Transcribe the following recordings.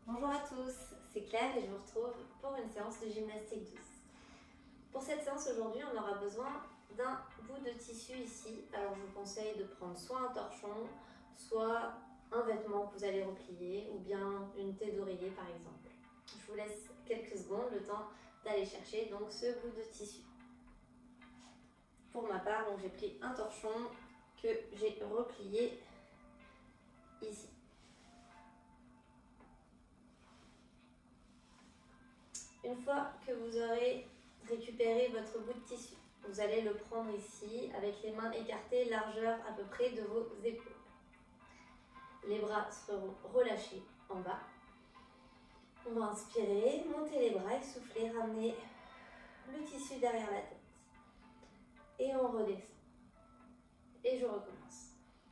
Bonjour à tous, c'est Claire et je vous retrouve pour une séance de gymnastique douce. Pour cette séance aujourd'hui, on aura besoin d'un bout de tissu ici. Alors je vous conseille de prendre soit un torchon, soit un vêtement que vous allez replier ou bien une tête d'oreiller par exemple. Je vous laisse quelques secondes, le temps d'aller chercher donc ce bout de tissu. Pour ma part, j'ai pris un torchon que j'ai replié ici. Une fois que vous aurez récupéré votre bout de tissu, vous allez le prendre ici avec les mains écartées, largeur à peu près de vos épaules. Les bras seront relâchés en bas. On va inspirer, monter les bras et souffler, ramener le tissu derrière la tête. Et on redescend. Et je recommence.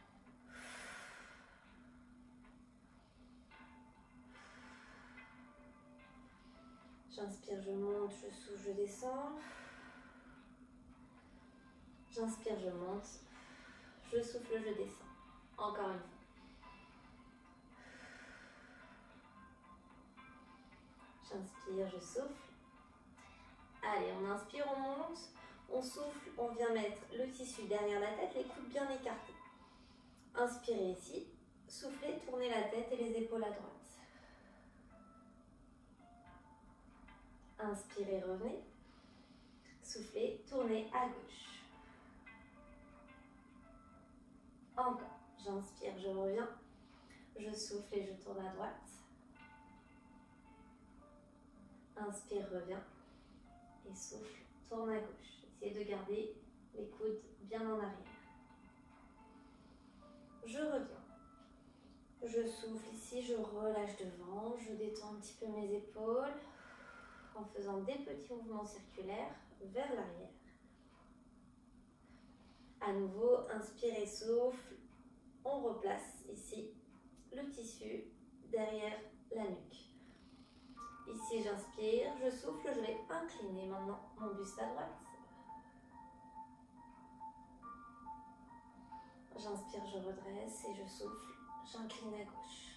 J'inspire, je monte, je souffle, je descends. J'inspire, je monte, je souffle, je descends. Encore une fois. J'inspire, je souffle. Allez, on inspire, on monte, on souffle, on vient mettre le tissu derrière la tête, les coudes bien écartés. Inspirez ici, soufflez, tournez la tête et les épaules à droite. Inspirez, revenez. Soufflez, tournez à gauche. Encore. J'inspire, je reviens. Je souffle et je tourne à droite. Inspire, reviens. Et souffle, tourne à gauche. Essayez de garder les coudes bien en arrière. Je reviens. Je souffle ici, je relâche devant. Je détends un petit peu mes épaules en faisant des petits mouvements circulaires vers l'arrière. À nouveau, inspire et souffle. On replace ici le tissu derrière la nuque. Ici, j'inspire, je souffle, je vais incliner maintenant mon buste à droite. J'inspire, je redresse et je souffle, j'incline à gauche.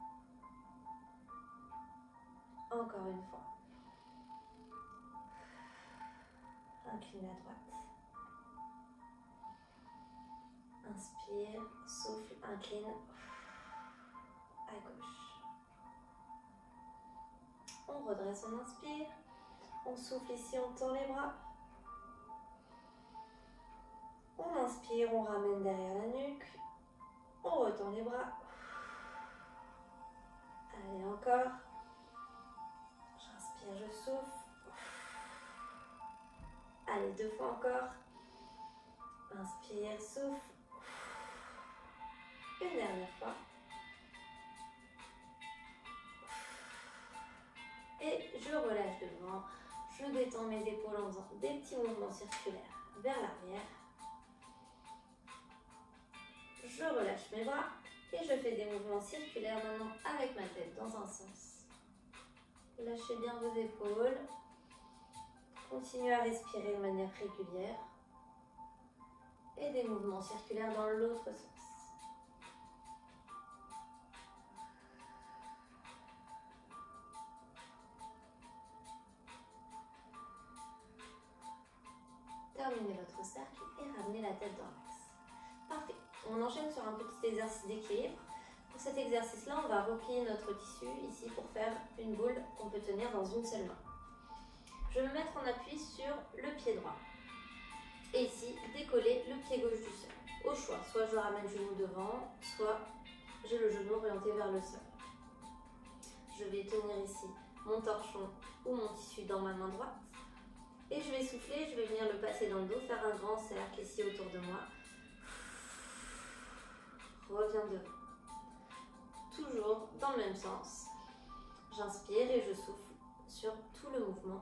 Encore une fois. Incline à droite. Inspire, souffle, incline à gauche. On redresse, on inspire. On souffle ici, on tend les bras. On inspire, on ramène derrière la nuque. On retend les bras. Allez, encore. J'inspire, je souffle. Allez, 2 fois encore. Inspire, souffle. Une dernière fois. Et je relâche devant. Je détends mes épaules en faisant des petits mouvements circulaires vers l'arrière. Je relâche mes bras et je fais des mouvements circulaires maintenant avec ma tête dans un sens. Lâchez bien vos épaules. Continuez à respirer de manière régulière. Et des mouvements circulaires dans l'autre sens. Terminez votre cercle et ramenez la tête dans l'axe. Parfait. On enchaîne sur un petit exercice d'équilibre. Pour cet exercice-là, on va replier notre tissu ici pour faire une boule qu'on peut tenir dans une seule main. Je vais me mettre en appui sur le pied droit. Et ici, décoller le pied gauche du sol. Au choix, soit je ramène le genou devant, soit j'ai le genou orienté vers le sol. Je vais tenir ici mon torchon ou mon tissu dans ma main droite. Et je vais souffler, je vais venir le passer dans le dos, faire un grand cercle ici autour de moi. Reviens devant. Toujours dans le même sens. J'inspire et je souffle sur tout le mouvement.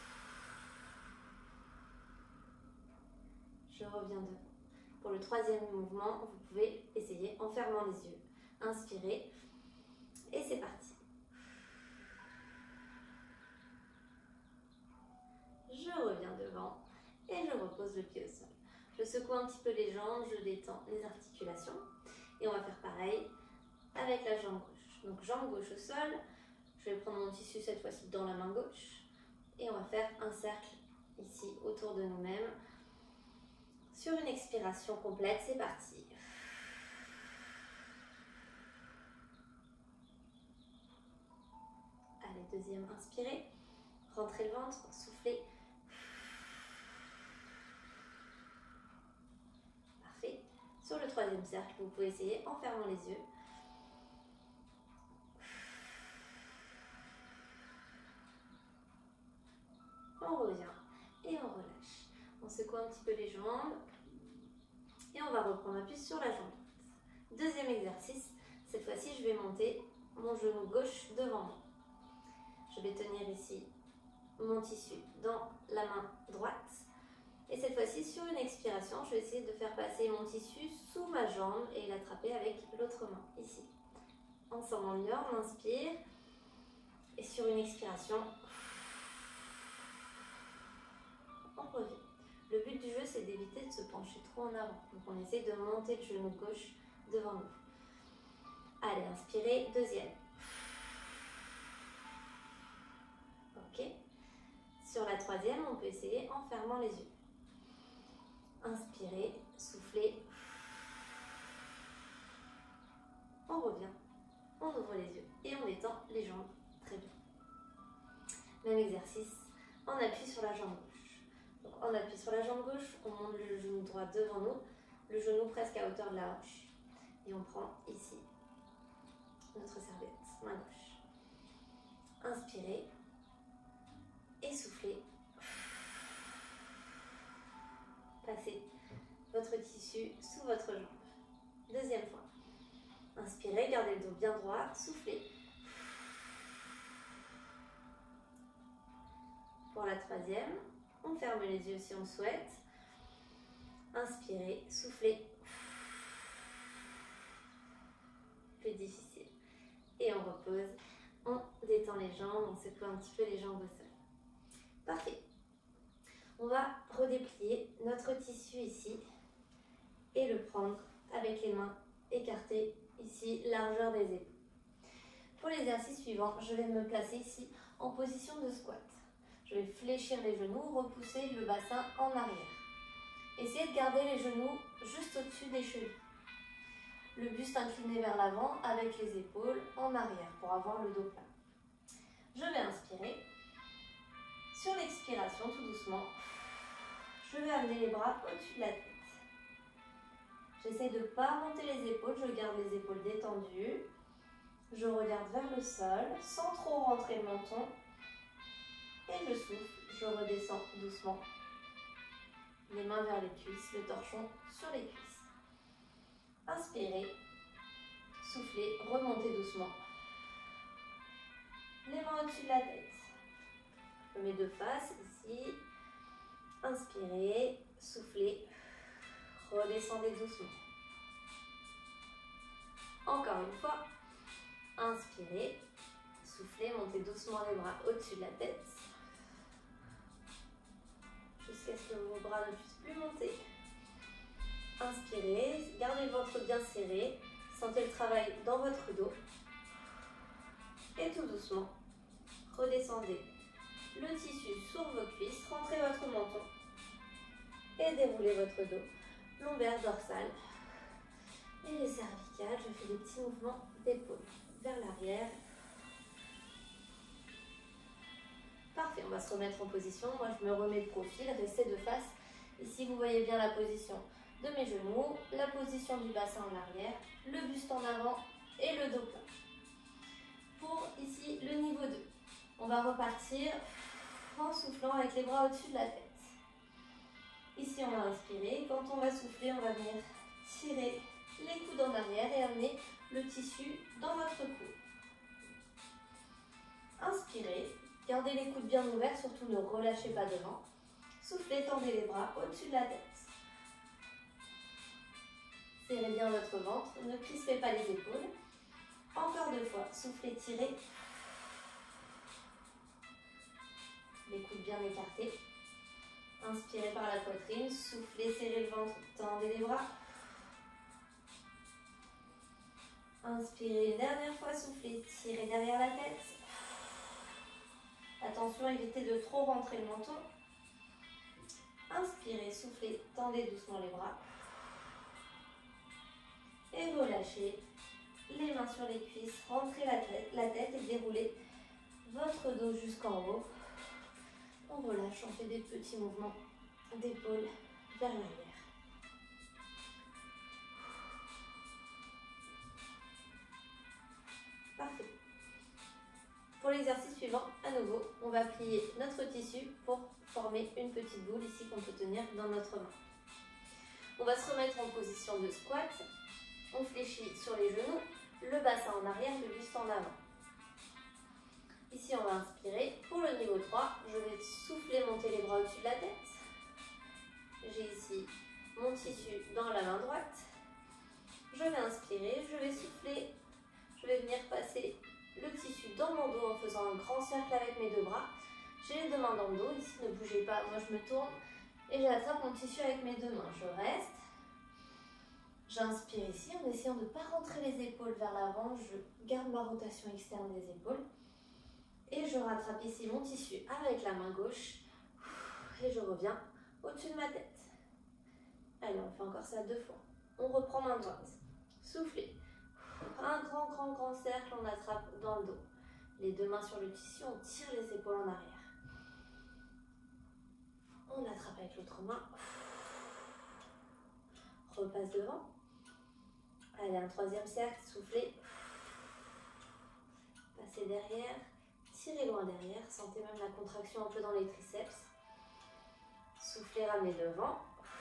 Je reviens devant. Pour le troisième mouvement, vous pouvez essayer en fermant les yeux. Inspirez et c'est parti. Je reviens devant et je repose le pied au sol. Je secoue un petit peu les jambes, je détends les articulations. Et on va faire pareil avec la jambe gauche. Donc jambe gauche au sol, Je vais prendre mon tissu cette fois-ci dans la main gauche et on va faire un cercle ici autour de nous-mêmes. Sur une expiration complète, c'est parti. Allez, deuxième, inspirez. Rentrez le ventre, soufflez. Parfait. Sur le troisième cercle, vous pouvez essayer en fermant les yeux. On revient et on relâche. On secoue un petit peu les jambes et on va reprendre appui sur la jambe droite. Deuxième exercice, cette fois-ci je vais monter mon genou gauche devant moi. Je vais tenir ici mon tissu dans la main droite et cette fois-ci sur une expiration, je vais essayer de faire passer mon tissu sous ma jambe et l'attraper avec l'autre main ici. Ensemble en mieux, on inspire et sur une expiration, on revient. Le but du jeu, c'est d'éviter de se pencher trop en avant. Donc on essaie de monter le genou gauche devant nous. Allez, inspirez, deuxième. Ok. Sur la troisième, on peut essayer en fermant les yeux. Inspirez, soufflez. On revient, on ouvre les yeux et on étend les jambes. Très bien. Même exercice, on appuie sur la jambe gauche. Donc on appuie sur la jambe gauche, on monte le genou droit devant nous, le genou presque à hauteur de la hanche. Et on prend ici notre serviette, main gauche. Inspirez et soufflez. Passez votre tissu sous votre jambe. Deuxième fois. Inspirez, gardez le dos bien droit, soufflez. Pour la troisième, on ferme les yeux si on le souhaite. Inspirez, soufflez. Plus difficile. Et on repose. On détend les jambes, on secoue un petit peu les jambes au sol. Parfait. On va redéplier notre tissu ici et le prendre avec les mains écartées ici, largeur des épaules. Pour l'exercice suivant, je vais me placer ici en position de squat. Je vais fléchir les genoux, repousser le bassin en arrière. Essayez de garder les genoux juste au-dessus des chevilles. Le buste incliné vers l'avant avec les épaules en arrière pour avoir le dos plat. Je vais inspirer. Sur l'expiration, tout doucement, je vais amener les bras au-dessus de la tête. J'essaie de ne pas monter les épaules, je garde les épaules détendues. Je regarde vers le sol sans trop rentrer le menton. Et je souffle, je redescends doucement. Les mains vers les cuisses, le torchon sur les cuisses. Inspirez, soufflez, remontez doucement. Les mains au-dessus de la tête. Je mets de face ici. Inspirez, soufflez, redescendez doucement. Encore une fois. Inspirez, soufflez, montez doucement les bras au-dessus de la tête. Jusqu'à ce que vos bras ne puissent plus monter. Inspirez, gardez le ventre bien serré. Sentez le travail dans votre dos. Et tout doucement, redescendez le tissu sur vos cuisses, rentrez votre menton et déroulez votre dos, lombaire dorsale et les cervicales. Je fais des petits mouvements d'épaule vers l'arrière. Parfait, on va se remettre en position. Moi, je me remets de profil, restez de face. Ici, vous voyez bien la position de mes genoux, la position du bassin en arrière, le buste en avant et le dos plat. Pour ici, le niveau 2. On va repartir en soufflant avec les bras au-dessus de la tête. Ici, on va inspirer. Quand on va souffler, on va venir tirer les coudes en arrière et amener le tissu dans votre cou. Inspirez. Gardez les coudes bien ouverts, surtout ne relâchez pas devant. Soufflez, tendez les bras au-dessus de la tête. Serrez bien votre ventre, ne crispez pas les épaules. Encore 2 fois, soufflez, tirez. Les coudes bien écartés. Inspirez par la poitrine, soufflez, serrez le ventre, tendez les bras. Inspirez une dernière fois, soufflez, tirez derrière la tête. Attention, évitez de trop rentrer le menton. Inspirez, soufflez, tendez doucement les bras. Et relâchez. Les mains sur les cuisses, rentrez la tête et déroulez votre dos jusqu'en haut. On relâche, on fait des petits mouvements d'épaule vers l'arrière. Parfait. Pour l'exercice suivant, à nouveau, on va plier notre tissu pour former une petite boule ici qu'on peut tenir dans notre main. On va se remettre en position de squat. On fléchit sur les genoux, le bassin en arrière, le buste en avant. Ici, on va inspirer. Pour le niveau 3, je vais souffler, monter les bras au-dessus de la tête. J'ai ici mon tissu dans la main droite. Je vais inspirer, je vais souffler, je vais venir passer le tissu dans mon dos en faisant un grand cercle avec mes deux bras. J'ai les deux mains dans le dos, ici ne bougez pas, moi je me tourne et j'attrape mon tissu avec mes deux mains. Je reste, j'inspire ici en essayant de ne pas rentrer les épaules vers l'avant, je garde ma rotation externe des épaules et je rattrape ici mon tissu avec la main gauche et je reviens au-dessus de ma tête. Allez, on fait encore ça 2 fois. On reprend main droite, soufflez. Un grand cercle, on attrape dans le dos. Les deux mains sur le tissu, on tire les épaules en arrière. On attrape avec l'autre main. Repasse devant. Allez, un 3e cercle, soufflez. Passez derrière. Tirez loin derrière. Sentez même la contraction un peu dans les triceps. Soufflez, ramenez devant.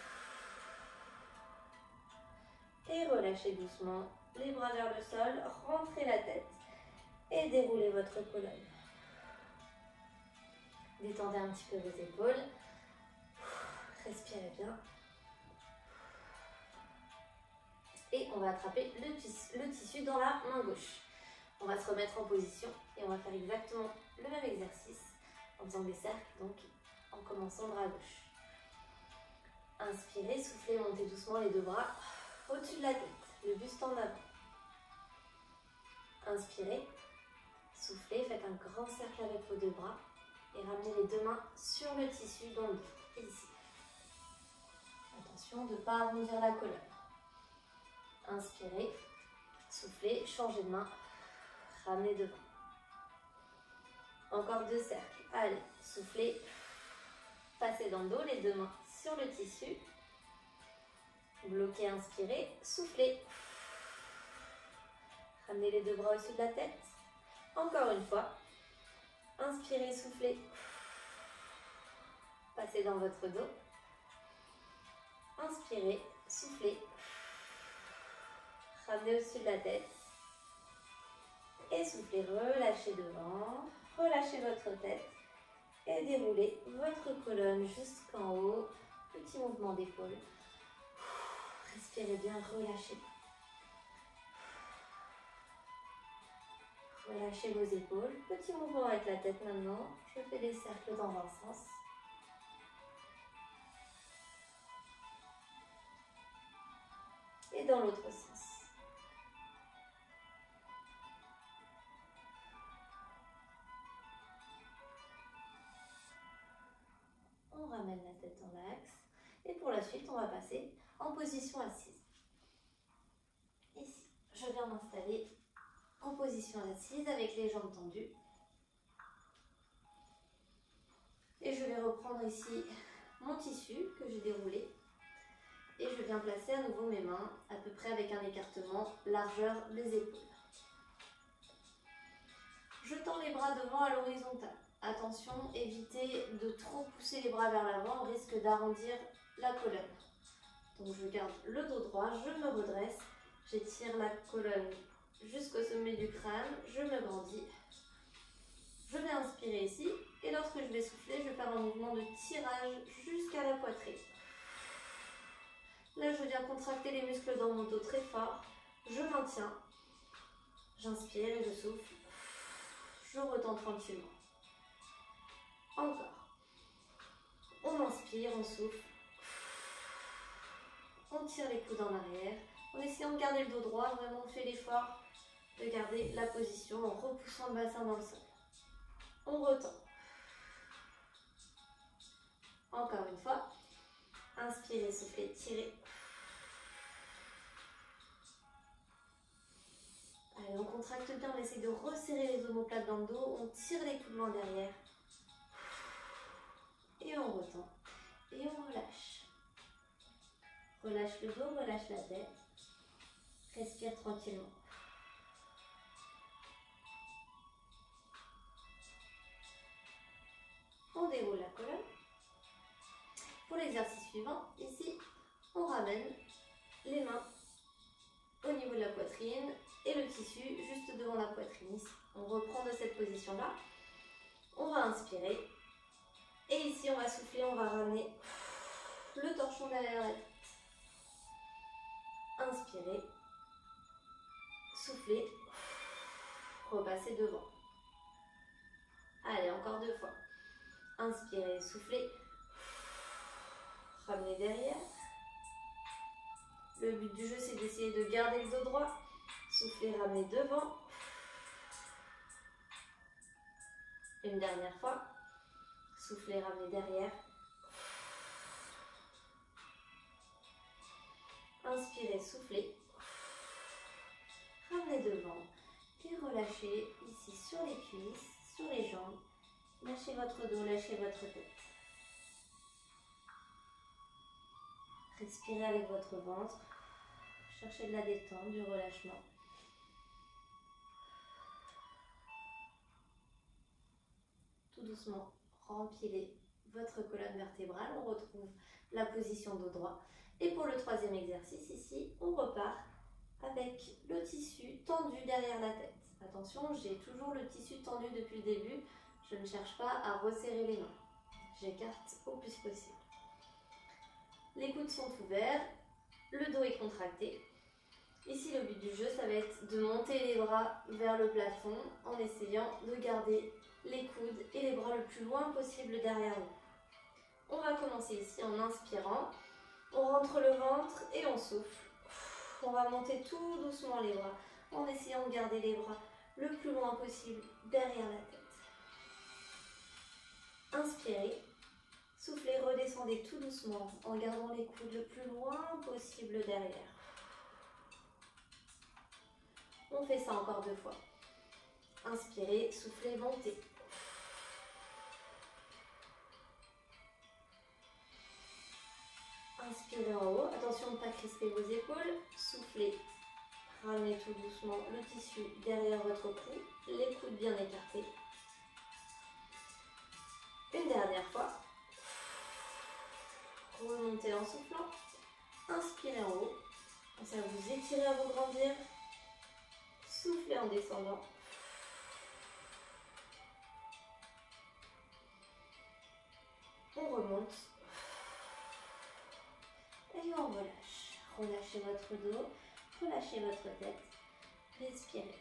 Et relâchez doucement. Les bras vers le sol, rentrez la tête et déroulez votre colonne. Détendez un petit peu vos épaules. Respirez bien. Et on va attraper le tissu dans la main gauche. On va se remettre en position et on va faire exactement le même exercice en faisant des cercles, donc en commençant bras gauche. Inspirez, soufflez, montez doucement les deux bras au-dessus de la tête. Le buste en avant. Inspirez, soufflez, faites un grand cercle avec vos deux bras et ramenez les deux mains sur le tissu dans le dos, ici. Attention de ne pas arrondir la colonne. Inspirez, soufflez, changez de main, ramenez devant. Encore 2 cercles. Allez, soufflez, passez dans le dos, les deux mains sur le tissu. Bloquez, inspirez, soufflez. Ramenez les deux bras au-dessus de la tête. Encore une fois. Inspirez, soufflez. Passez dans votre dos. Inspirez, soufflez. Ramenez au-dessus de la tête. Et soufflez, relâchez devant. Relâchez votre tête. Et déroulez votre colonne jusqu'en haut. Petit mouvement d'épaule. Respirez bien, relâchez. Relâchez vos épaules. Petit mouvement avec la tête maintenant. Je fais des cercles dans un sens. Et dans l'autre sens. On ramène la tête dans l'axe. Et pour la suite, on va passer en position assise. Ici, je viens m'installer en position assise avec les jambes tendues. Et je vais reprendre ici mon tissu que j'ai déroulé. Et je viens placer à nouveau mes mains à peu près avec un écartement largeur des épaules. Je tends les bras devant à l'horizontale. Attention, évitez de trop pousser les bras vers l'avant, on risque d'arrondir la colonne. Donc je garde le dos droit, je me redresse, j'étire la colonne jusqu'au sommet du crâne, je me grandis. Je vais inspirer ici et lorsque je vais souffler, je vais faire un mouvement de tirage jusqu'à la poitrine. Là, je viens contracter les muscles dans mon dos très fort. Je maintiens. J'inspire et je souffle. Je retends tranquillement. Encore. On inspire, on souffle. On tire les coudes en arrière. En essayant de garder le dos droit, vraiment on fait l'effort de garder la position en repoussant le bassin dans le sol. On retend. Encore une fois. Inspirez, soufflez, tirez. Allez, on contracte bien, on essaie de resserrer les omoplates dans le dos, on tire les coudes loin derrière. Et on retend. Et on relâche. Relâche le dos, relâche la tête. Respire tranquillement. On déroule la colonne. Pour l'exercice suivant, ici, on ramène les mains au niveau de la poitrine et le tissu juste devant la poitrine. Ici, on reprend de cette position-là. On va inspirer. Et ici, on va souffler, on va ramener le torchon derrière la tête. Inspirez. Soufflez. Repassez devant. Allez, encore 2 fois. Inspirez, soufflez. Ramenez derrière. Le but du jeu, c'est d'essayer de garder le dos droit. Soufflez, ramenez devant. Une dernière fois. Soufflez, ramenez derrière. Inspirez, soufflez. Ramenez devant. Et relâchez ici sur les cuisses, sur les jambes. Lâchez votre dos, lâchez votre tête. Respirez avec votre ventre. Cherchez de la détente, du relâchement. Tout doucement, remplissez votre colonne vertébrale. On retrouve la position dos droit. Et pour le troisième exercice, ici, on repart avec le tissu tendu derrière la tête. Attention, j'ai toujours le tissu tendu depuis le début. Je ne cherche pas à resserrer les mains. J'écarte au plus possible. Les coudes sont ouverts, le dos est contracté. Ici, le but du jeu, ça va être de monter les bras vers le plafond en essayant de garder les coudes et les bras le plus loin possible derrière nous. On va commencer ici en inspirant. On rentre le ventre et on souffle. On va monter tout doucement les bras en essayant de garder les bras le plus loin possible derrière la tête. Inspirez. Soufflez, redescendez tout doucement en gardant les coudes le plus loin possible derrière. On fait ça encore 2 fois. Inspirez, soufflez, montez. Inspirez en haut. Attention de ne pas crisper vos épaules. Soufflez. Ramenez tout doucement le tissu derrière votre cou. Les coudes bien écartés. Une dernière fois. Remontez en soufflant. Inspirez en haut. Ça va vous étirer à vous grandir. Soufflez en descendant. On remonte. Et on relâche. Relâchez votre dos. Relâchez votre tête. Respirez.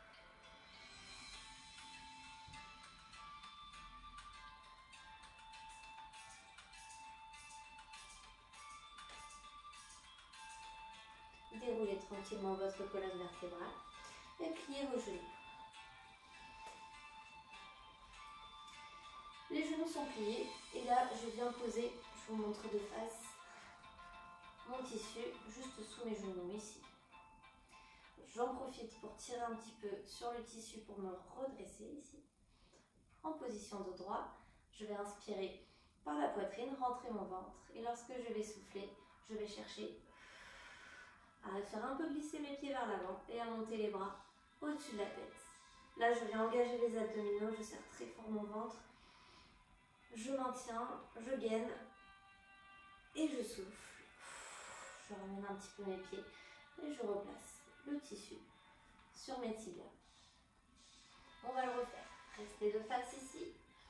Déroulez tranquillement votre colonne vertébrale et pliez vos genoux. Les genoux sont pliés et là je viens poser, je vous montre de face, mon tissu juste sous mes genoux ici. J'en profite pour tirer un petit peu sur le tissu pour me redresser ici. En position dos droit, je vais inspirer par la poitrine, rentrer mon ventre et lorsque je vais souffler, je vais chercher à faire un peu glisser mes pieds vers l'avant et à monter les bras au-dessus de la tête. Là, je viens engager les abdominaux, je serre très fort mon ventre. Je maintiens, je gaine et je souffle. Je ramène un petit peu mes pieds et je replace le tissu sur mes tibias. On va le refaire. Restez de face ici.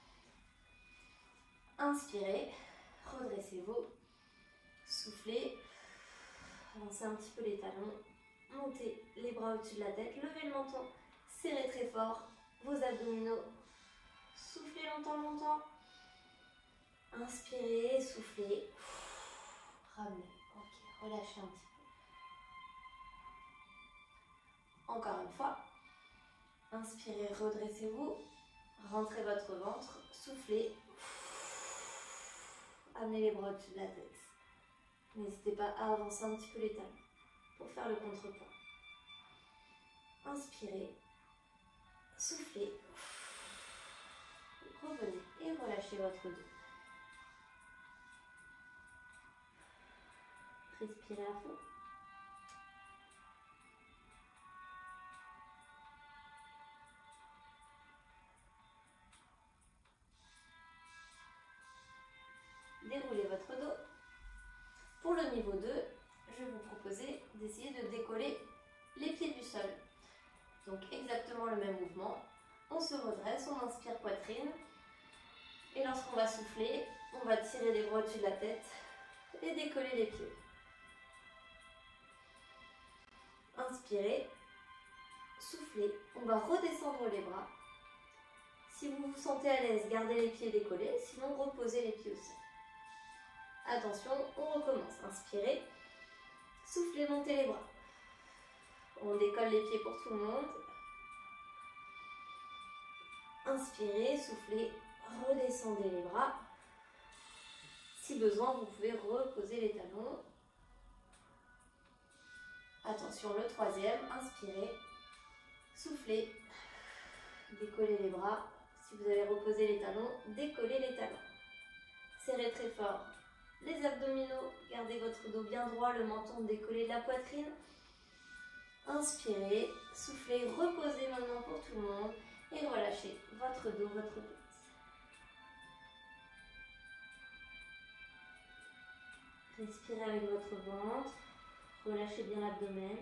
Inspirez, redressez-vous, soufflez. Avancez un petit peu les talons, montez les bras au-dessus de la tête, levez le menton, serrez très fort vos abdominaux, soufflez longtemps, longtemps. Inspirez, soufflez, ramenez, ok, relâchez un petit peu. Encore une fois, inspirez, redressez-vous, rentrez votre ventre, soufflez, amenez les bras au-dessus de la tête. N'hésitez pas à avancer un petit peu les talons pour faire le contrepoids. Inspirez, soufflez, revenez et relâchez votre dos. Respirez à fond. Déroulez votre dos. Pour le niveau 2, je vais vous proposer d'essayer de décoller les pieds du sol. Donc exactement le même mouvement. On se redresse, on inspire poitrine. Et lorsqu'on va souffler, on va tirer les bras au-dessus de la tête et décoller les pieds. Inspirez, soufflez, on va redescendre les bras. Si vous vous sentez à l'aise, gardez les pieds décollés, sinon reposez les pieds au sol. Attention, on recommence. Inspirez, soufflez, montez les bras. On décolle les pieds pour tout le monde. Inspirez, soufflez, redescendez les bras. Si besoin, vous pouvez reposer les talons. Attention, le troisième, inspirez, soufflez, décollez les bras. Si vous avez reposé les talons, décollez les talons. Serrez très fort les abdominaux, gardez votre dos bien droit, le menton décollé de la poitrine. Inspirez, soufflez, reposez maintenant pour tout le monde et relâchez votre dos, votre tête. Respirez avec votre ventre, relâchez bien l'abdomen.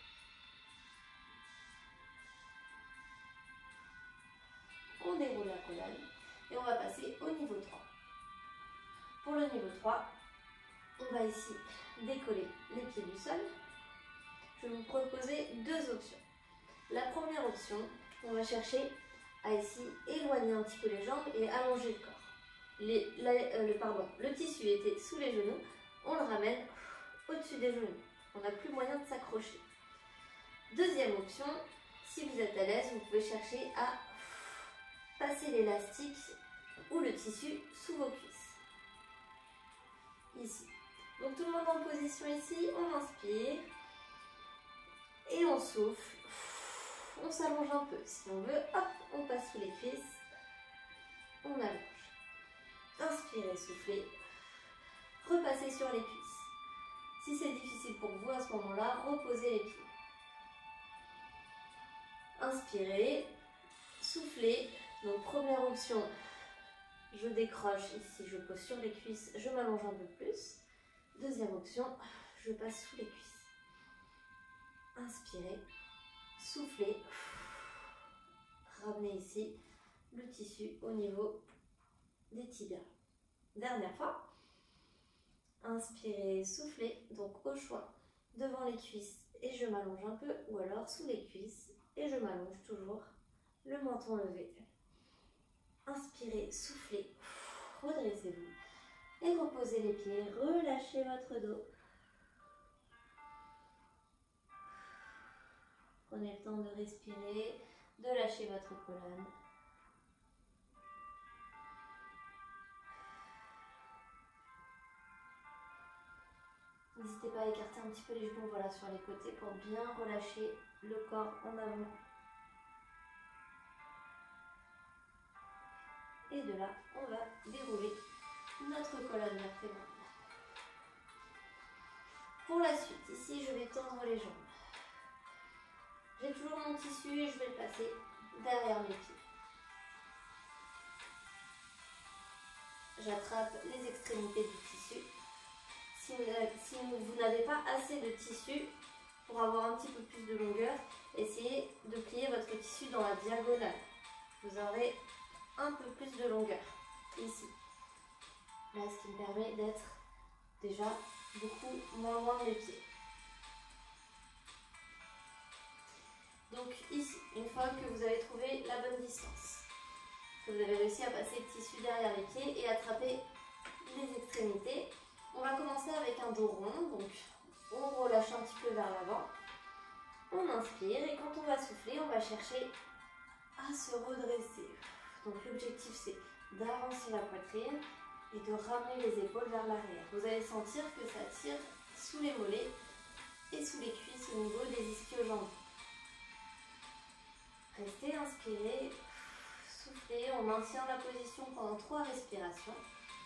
On déroule la colonne et on va passer au niveau 3. Pour le niveau 3, on va ici décoller les pieds du sol. Je vais vous proposer deux options. La première option, on va chercher à ici éloigner un petit peu les jambes et allonger le corps. Le tissu était sous les genoux, on le ramène au-dessus des genoux. On n'a plus moyen de s'accrocher. Deuxième option, si vous êtes à l'aise, vous pouvez chercher à passer l'élastique ou le tissu sous vos cuisses. Ici. Donc tout le monde en position ici, on inspire et on souffle. On s'allonge un peu. Si on veut, hop, on passe sous les cuisses. On allonge. Inspirez, soufflez. Repassez sur les cuisses. Si c'est difficile pour vous à ce moment-là, reposez les pieds. Inspirez, soufflez. Donc première option, je décroche ici, je pose sur les cuisses, je m'allonge un peu plus. Deuxième option, je passe sous les cuisses. Inspirez, soufflez, ramenez ici le tissu au niveau des tibias. Dernière fois, inspirez, soufflez, donc au choix, devant les cuisses et je m'allonge un peu, ou alors sous les cuisses et je m'allonge toujours, le menton levé. Inspirez, soufflez, redressez-vous et reposez les pieds, relâchez votre dos. Prenez le temps de respirer, de lâcher votre colonne. N'hésitez pas à écarter un petit peu les genoux voilà, sur les côtés pour bien relâcher le corps en avant. Et de là, on va dérouler notre colonne vertébrale. Pour la suite, ici, je vais tendre les jambes. J'ai toujours mon tissu et je vais le passer derrière mes pieds. J'attrape les extrémités du tissu. Si vous n'avez pas assez de tissu pour avoir un petit peu plus de longueur, essayez de plier votre tissu dans la diagonale. Vous aurez un peu plus de longueur ici. Là, ce qui me permet d'être déjà beaucoup moins loin des pieds. Donc ici, une fois que vous avez trouvé la bonne distance, que vous avez réussi à passer le tissu derrière les pieds et attraper les extrémités, on va commencer avec un dos rond. Donc on relâche un petit peu vers l'avant, on inspire et quand on va souffler, on va chercher à se redresser. Donc l'objectif c'est d'avancer la poitrine et de ramener les épaules vers l'arrière. Vous allez sentir que ça tire sous les mollets et sous les cuisses au niveau des ischio-jambiers. Restez inspiré, soufflez, on maintient la position pendant 3 respirations.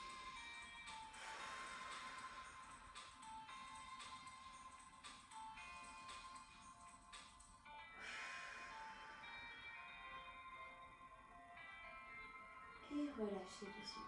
Et relâchez doucement.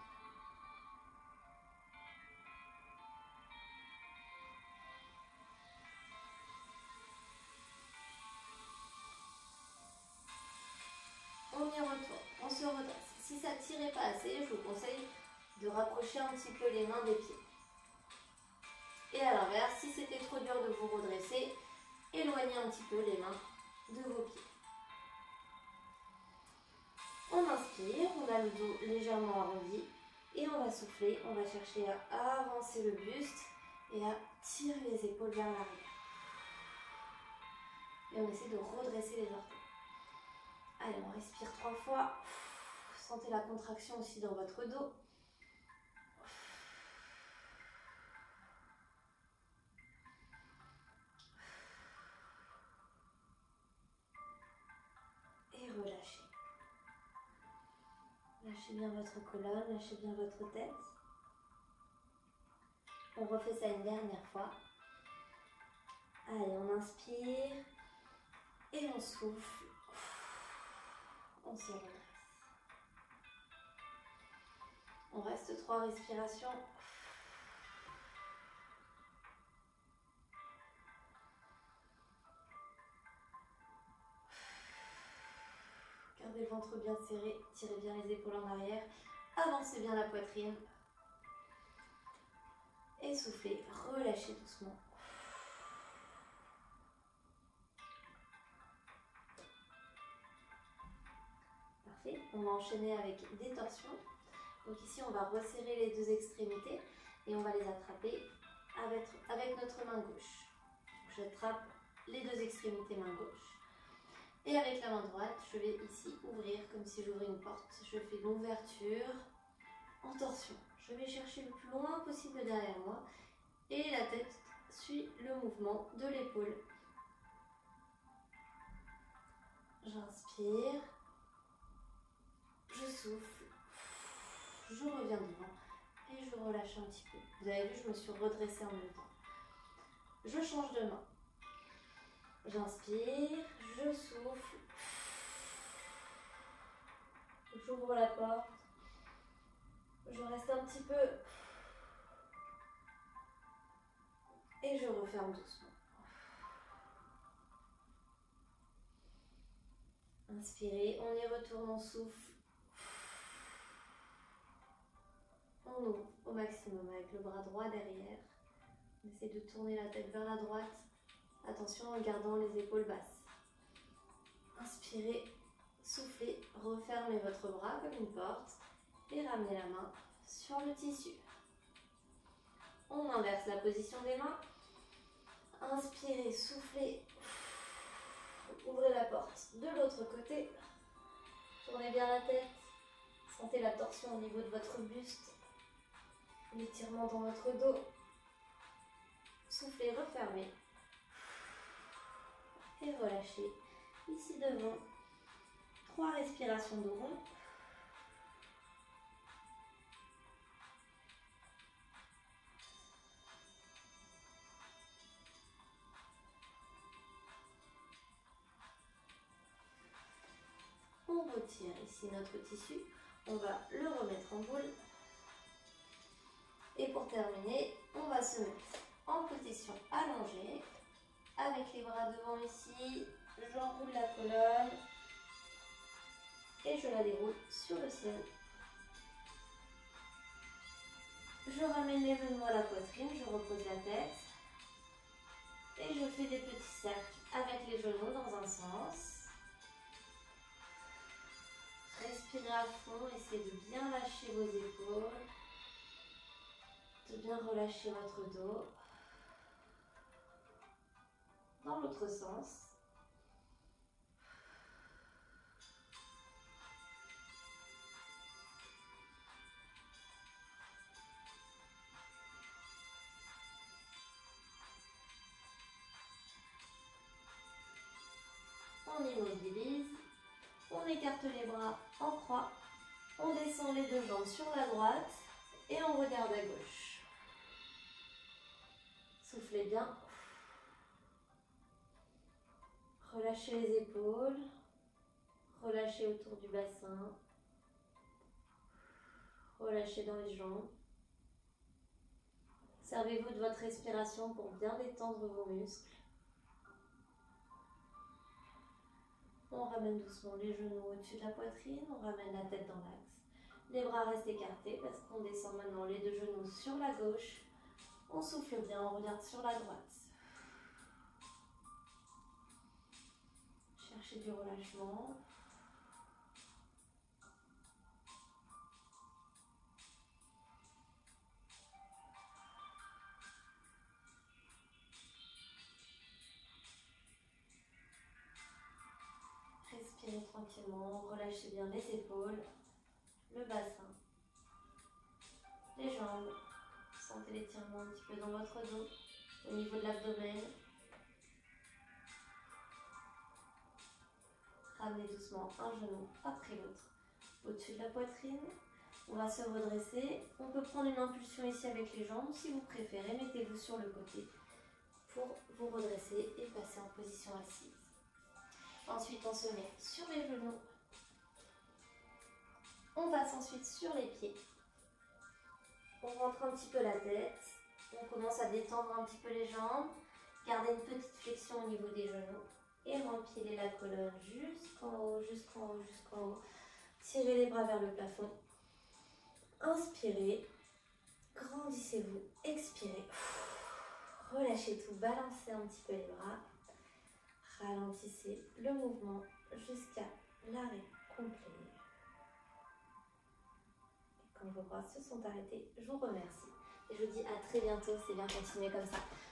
On y retourne, on se redresse. Si ça ne tirait pas assez, je vous conseille de rapprocher un petit peu les mains des pieds. Et à l'inverse, si c'était trop dur de vous redresser, éloignez un petit peu les mains de vos pieds. On inspire, on a le dos légèrement arrondi et on va souffler, on va chercher à avancer le buste et à tirer les épaules vers l'arrière. Et on essaie de redresser les orteils. Allez, on respire 3 fois. Sentez la contraction aussi dans votre dos. Et relâchez. Lâchez bien votre colonne, lâchez bien votre tête. On refait ça une dernière fois. Allez, on inspire et on souffle. On se redresse. On reste 3 respirations. Gardez le ventre bien serré, tirez bien les épaules en arrière, avancez bien la poitrine. Et soufflez, relâchez doucement. Parfait, on va enchaîner avec des torsions. Donc ici, on va resserrer les 2 extrémités et on va les attraper avec notre main gauche. J'attrape les 2 extrémités main gauche. Et avec la main droite, je vais ici ouvrir comme si j'ouvrais une porte. Je fais l'ouverture en torsion. Je vais chercher le plus loin possible derrière moi et la tête suit le mouvement de l'épaule. J'inspire, je souffle, je reviens devant et je relâche un petit peu. Vous avez vu, je me suis redressée en même temps. Je change de main. J'inspire, je souffle, j'ouvre la porte, je reste un petit peu et je referme doucement. Inspirez, on y retourne, on souffle. On ouvre au maximum avec le bras droit derrière. On essaie de tourner la tête vers la droite. Attention en gardant les épaules basses. Inspirez, soufflez, refermez votre bras comme une porte et ramenez la main sur le tissu. On inverse la position des mains. Inspirez, soufflez, ouvrez la porte de l'autre côté. Tournez bien la tête. Sentez la torsion au niveau de votre buste. L'étirement dans votre dos. Soufflez, refermez. Et relâchez. Ici devant. 3 respirations de rond. On retire ici notre tissu. On va le remettre en boule. Et pour terminer, on va se mettre en position allongée. Avec les bras devant ici, j'enroule la colonne. Et je la déroule sur le ciel. Je ramène les genoux à la poitrine, je repose la tête. Et je fais des petits cercles avec les genoux dans un sens. Respirez à fond, essayez de bien lâcher vos épaules. De bien relâcher votre dos. Dans l'autre sens. écarte les bras en croix. On descend les deux jambes sur la droite et on regarde à gauche. Soufflez bien. Relâchez les épaules. Relâchez autour du bassin. Relâchez dans les jambes. Servez-vous de votre respiration pour bien détendre vos muscles. On ramène doucement les genoux au-dessus de la poitrine, on ramène la tête dans l'axe. Les bras restent écartés parce qu'on descend maintenant les deux genoux sur la gauche. On souffle bien, on regarde sur la droite. Cherchez du relâchement. Respirez tranquillement, relâchez bien les épaules, le bassin, les jambes. Sentez l'étirement un petit peu dans votre dos, au niveau de l'abdomen. Ramenez doucement un genou après l'autre au-dessus de la poitrine. On va se redresser. On peut prendre une impulsion ici avec les jambes. Si vous préférez, mettez-vous sur le côté pour vous redresser et passer en position assise. Ensuite, on se met sur les genoux. On passe ensuite sur les pieds. On rentre un petit peu la tête. On commence à détendre un petit peu les jambes. Gardez une petite flexion au niveau des genoux. Et empilez la colonne jusqu'en haut, jusqu'en haut, jusqu'en haut. Tirez les bras vers le plafond. Inspirez. Grandissez-vous. Expirez. Relâchez tout. Balancez un petit peu les bras. Ralentissez le mouvement jusqu'à l'arrêt complet. Et quand vos bras se sont arrêtés, je vous remercie. Et je vous dis à très bientôt. C'est bien, continuez comme ça.